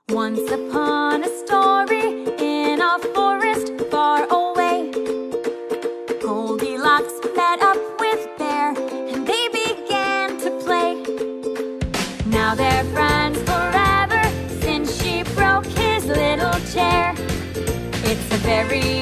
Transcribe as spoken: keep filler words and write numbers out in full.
Once upon a story in a forest far away, Goldilocks met up with Bear and they began to play. Now they're friends forever since she broke his little chair. It's a very